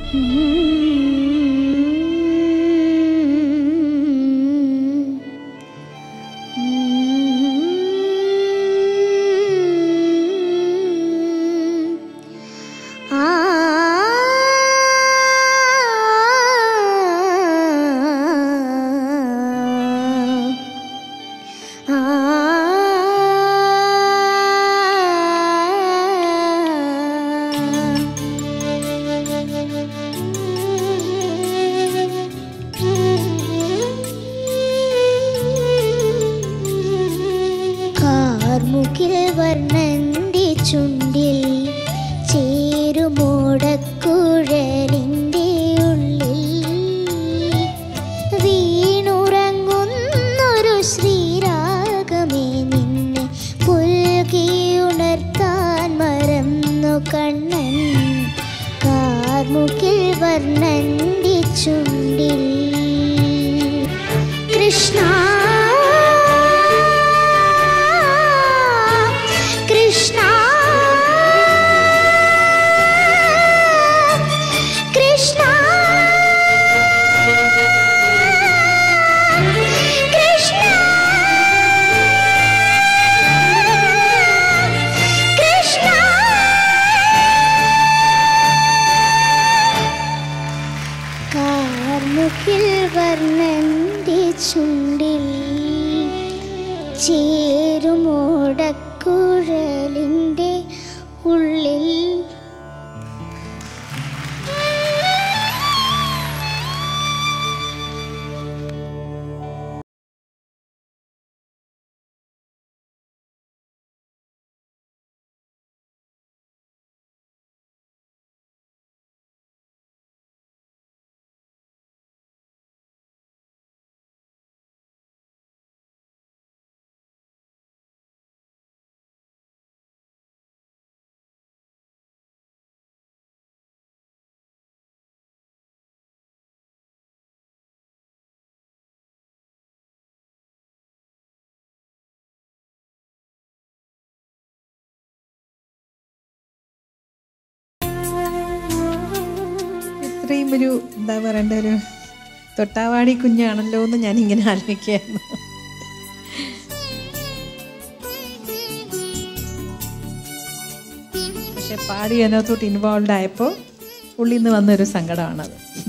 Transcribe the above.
കാർമുകിൽ വർണ്ണന്റെ ചുണ്ടിൽ ചേരുമോടക്കുഴലിൻ്റെ ഉള്ളിൽ വീണുറങ്ങുന്നൊരു ശ്രീരാഗമേ നിന്നെ പുൽകിയുണർത്താൻ മറന്നു കണ്ണൻ. കാർമുകിൽ വർണ്ണന്റെ ചുണ്ടിൽ കൃഷ്ണ കാർമുകിൽ വർണ്ണന്റെ ചുണ്ടിൽ ചേരുമോടക്കുഴലിൻ്റെ ഉള്ളിൽ. ഇത്രയും ഒരു എന്താ പറയണ്ട ഒരു തൊട്ടാവാടി കുഞ്ഞാണല്ലോ എന്ന് ഞാനിങ്ങനെ ആലോചിക്കുകയായിരുന്നു. പക്ഷെ പാടി അതിനകത്തോട്ട് ഇൻവോൾവ് ആയപ്പോൾ ഉള്ളിൽ നിന്ന് വന്നൊരു സങ്കടമാണത്.